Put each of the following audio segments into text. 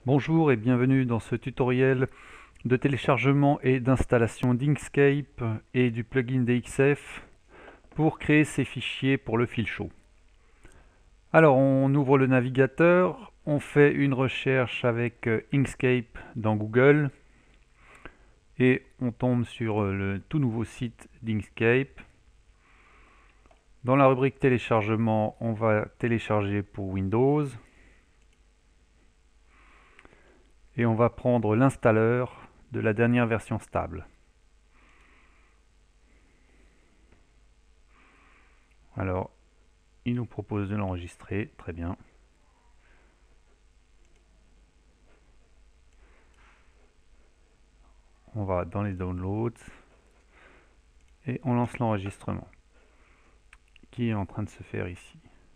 Bonjour et bienvenue dans ce tutoriel de téléchargement et d'installation d'Inkscape et du plugin DXF pour créer ces fichiers pour le fil chaud. Alors on ouvre le navigateur, on fait une recherche avec Inkscape dans Google et on tombe sur le tout nouveau site d'Inkscape. Dans la rubrique téléchargement, on va télécharger pour Windows. Et on va prendre l'installeur de la dernière version stable. Alors, il nous propose de l'enregistrer, très bien. On va dans les downloads et on lance l'enregistrement qui est en train de se faire ici.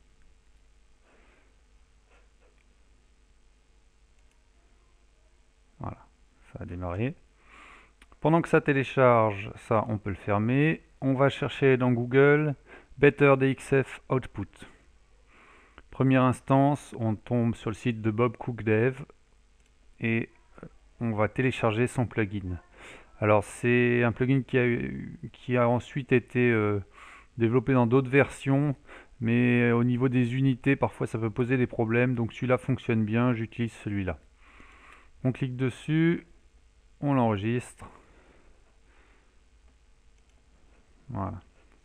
Voilà, ça a démarré. Pendant que ça télécharge, ça on peut le fermer. On va chercher dans Google Better DXF Output. Première instance, on tombe sur le site de Bob Cook Dev et on va télécharger son plugin. Alors c'est un plugin qui a ensuite été développé dans d'autres versions, mais au niveau des unités, parfois ça peut poser des problèmes, donc celui-là fonctionne bien, j'utilise celui-là. On clique dessus, on l'enregistre. Voilà.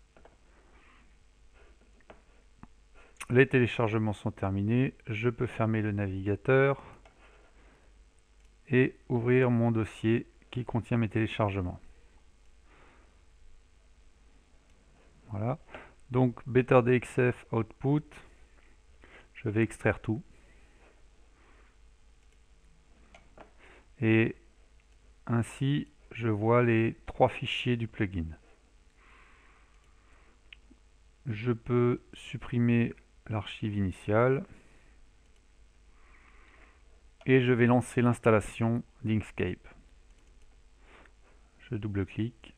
Les téléchargements sont terminés, je peux fermer le navigateur et ouvrir mon dossier qui contient mes téléchargements. Voilà. Donc BetterDXF Output, je vais extraire tout. Et ainsi, je vois les trois fichiers du plugin. Je peux supprimer l'archive initiale et je vais lancer l'installation d'Inkscape. Je double-clique,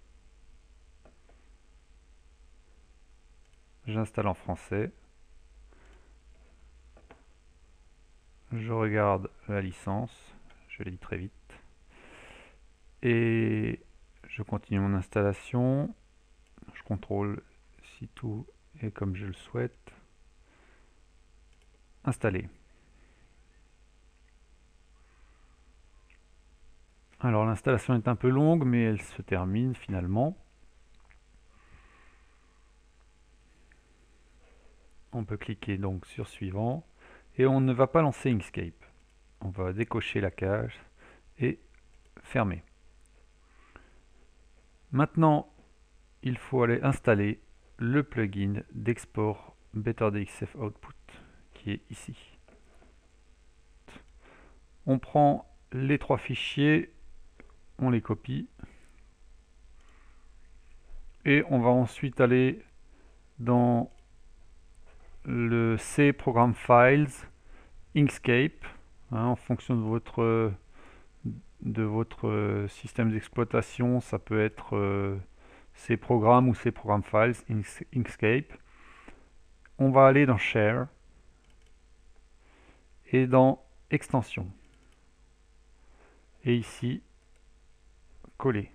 j'installe en français, je regarde la licence, je l'ai dit très vite, et je continue mon installation, je contrôle si tout est comme je le souhaite, installer. Alors l'installation est un peu longue, mais elle se termine finalement. On peut cliquer donc sur suivant et on ne va pas lancer Inkscape. On va décocher la case et fermer. Maintenant, il faut aller installer le plugin d'export BetterDXF Output qui est ici. On prend les trois fichiers, on les copie et on va ensuite aller dans le C Program Files Inkscape en fonction de votre système d'exploitation. Ça peut être C Program ou C Program Files Inkscape. On va aller dans Share et dans Extension et ici coller.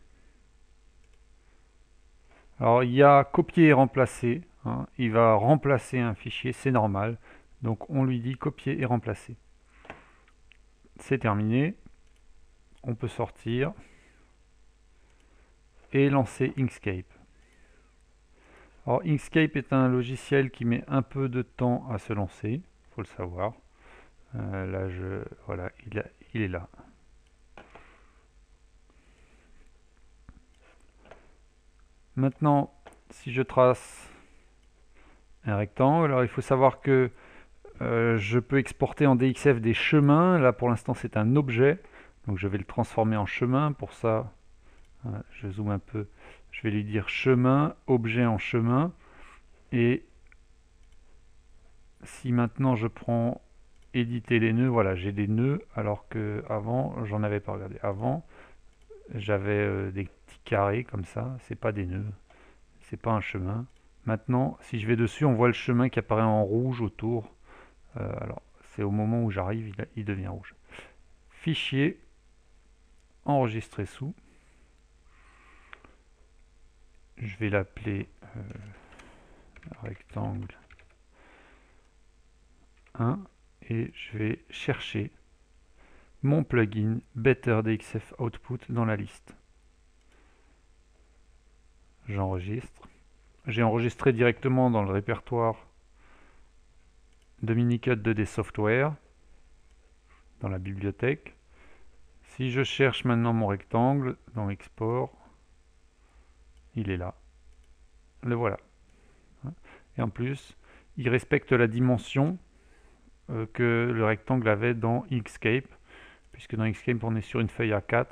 Alors il y a copier et remplacer, il va remplacer un fichier, c'est normal, donc on lui dit copier et remplacer. C'est terminé, on peut sortir et lancer Inkscape. Alors Inkscape est un logiciel qui met un peu de temps à se lancer, il faut le savoir. Là, voilà, il est là. Maintenant, si je trace un rectangle, alors il faut savoir que je peux exporter en DXF des chemins. Là, pour l'instant, c'est un objet, donc je vais le transformer en chemin. Pour ça, je zoome un peu, je vais lui dire chemin, objet en chemin. Et si maintenant je prends éditer les nœuds, voilà, j'ai des nœuds, alors que avant, j'en avais pas. Regardé. Avant, j'avais des petits carrés comme ça, c'est pas des nœuds, c'est pas un chemin. Maintenant, si je vais dessus, on voit le chemin qui apparaît en rouge autour. Alors, c'est au moment où j'arrive, il devient rouge. fichier, enregistrer sous. Je vais l'appeler rectangle 1 et je vais chercher mon plugin BetterDXF Output dans la liste. J'enregistre. J'ai enregistré directement dans le répertoire de Minicode 2D Software dans la bibliothèque. Si je cherche maintenant mon rectangle dans Export, il est là. Le voilà. Et en plus, il respecte la dimension que le rectangle avait dans Inkscape, puisque dans Inkscape on est sur une feuille A4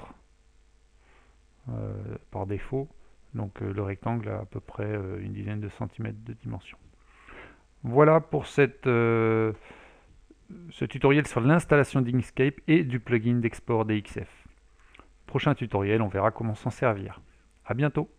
par défaut. Donc le rectangle a à peu près une dizaine de centimètres de dimension. Voilà pour ce tutoriel sur l'installation d'Inkscape et du plugin d'export DXF. Prochain tutoriel, on verra comment s'en servir. À bientôt.